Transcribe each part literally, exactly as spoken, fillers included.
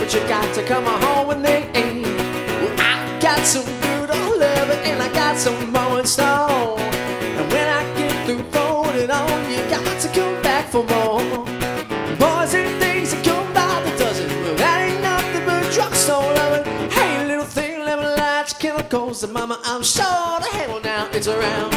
but you got to come home when they ain't. I got some good old love and I got some more in store. And when I get through throwing it on, you got to come back for more. Boys and things that come by the dozen, well, that ain't nothing but drugstore loving. Hey, little thing, let me light your chemicals, and mama, I'm sure the hell now it's around.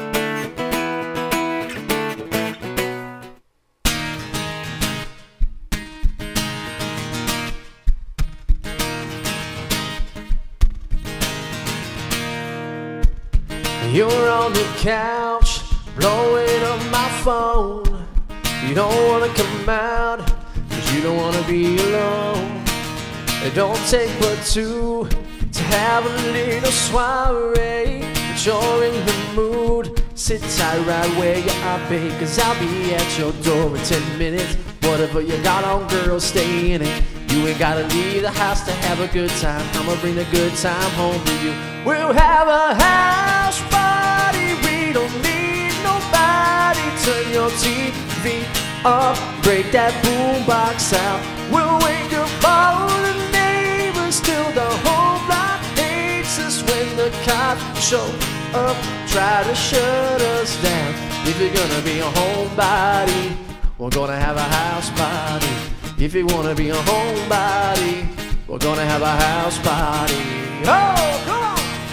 You're on the couch, blowing up my phone. You don't wanna come out, cause you don't wanna be alone. It don't take but two to have a little soiree. But you're in the mood, sit tight right where you are, babe, cause I'll be at your door in ten minutes. Whatever you got on, girl, stay in it. You ain't gotta leave the house to have a good time. I'ma bring a good time home to you. We'll have a house party, we don't need nobody. Turn your T V up, break that boombox out. We'll wake up all the neighbors till the whole block hates us. When the cops show up, try to shut us down. If you're gonna be a homebody, we're gonna have a house party. If you wanna be a homebody, we're gonna have a house party. Oh, come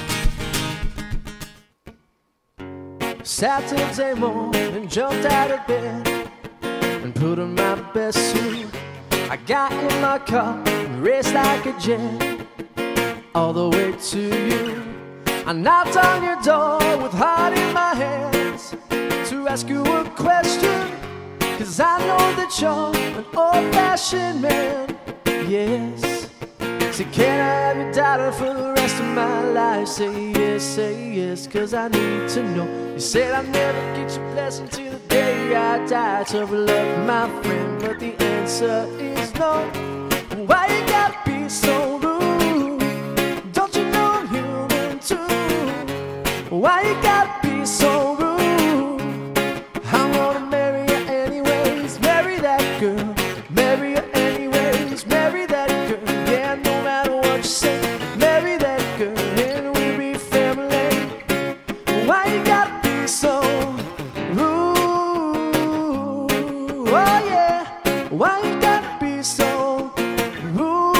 on! Saturday morning, jumped out of bed and put on my best suit. I got in my car and raced like a jet all the way to you. I knocked on your door with heart in my hands to ask you a question, cause I know that you're an old-fashioned man, yes. So can I have your daughter for the rest of my life? Say yes, say yes, cause I need to know. You said I'd never get your blessing till the day I die. Tough love, my friend, but the answer is no. Why you gotta be so rude? Don't you know I'm human too? Why you gotta be so rude? I'm gonna marry you anyways, marry that girl. Marry her anyways, marry that girl. Yeah, no matter what you say, marry that girl and we'll be family. Why you gotta be so rude? Oh yeah, why you gotta be so rude?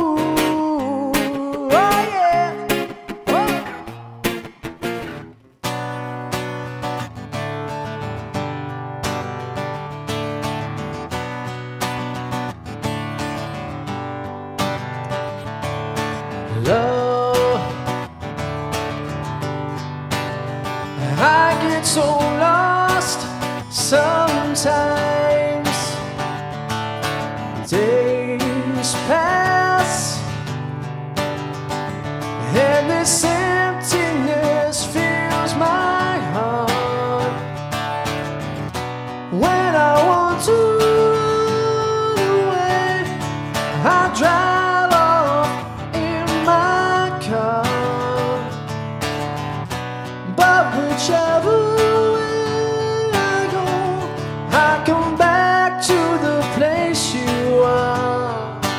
Oh yeah, oh. Love, I get so lost sometimes. Days pass and this emptiness fills my heart. When I want to run away, I drive off in my car. But whichever way I go, I come back to the place you are.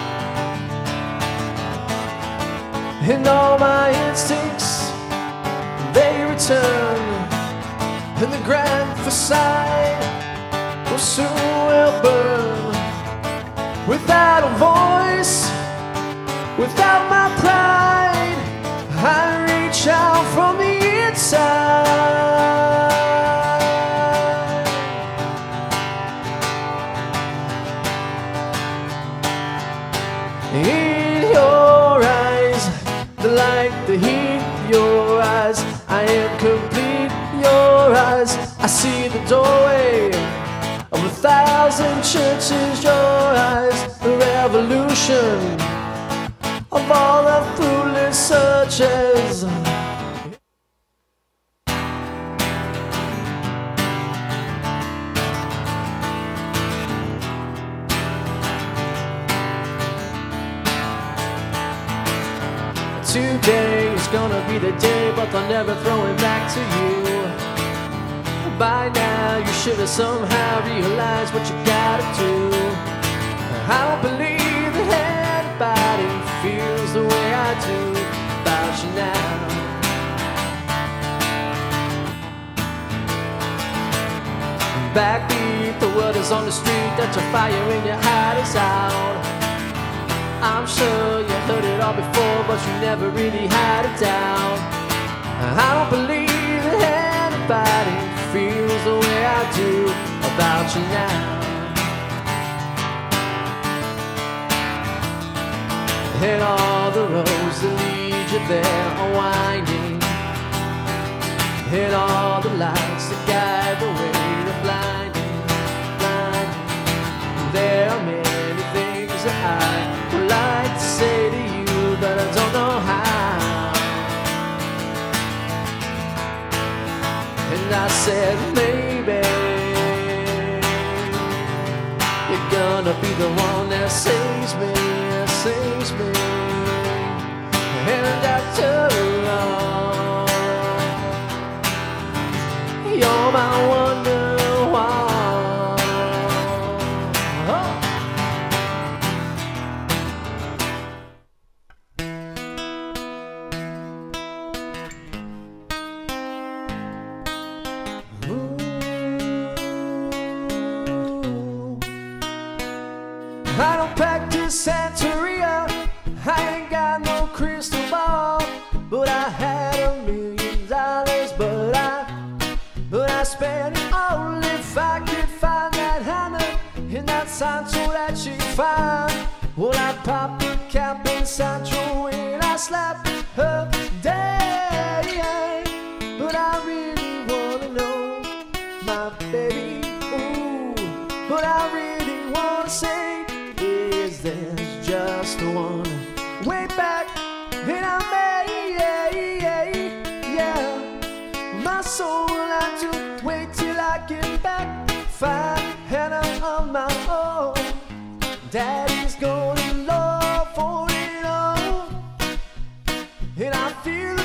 And all my instincts, they return, and the grand facade will soon will burn. Without a voice, without my pride, I reach out from the inside. In your eyes, the light, the heat, your eyes, I am complete. Your eyes, I see the doorway of a thousand churches. Your eyes, the revolution of all the fruitless searches. Today is gonna be the day, but they'll never throw it back to you. By now you should have somehow realized what you gotta do. I don't believe that anybody backbeat, the word is on the street that your fire in your heart is out. I'm sure you heard it all before, but you never really had it down. I don't believe that anybody feels the way I do about you now. And all the roads that lead you there are winding, and all the lights that guide the way are blinding, blinding. There are many things that I would like to say to you, but I don't know how. And I said, maybe you're gonna be the one that saves me, saves me. And after all, you're my wonderwall. I don't practice Santeria, I ain't got no crystal ball, but I had a million dollars, but I, but I spent it all. If I could find that Hannah in that Sancho that she found, well, I'd pop the cap in Sancho when I slap her day. But I really wanna know, my baby, ooh, but I really wanna say, is there's just one way back, and I may, yeah, yeah, yeah. My soul will have to wait till I get back, find Hannah on my own. Daddy's gonna love for it all, and I feel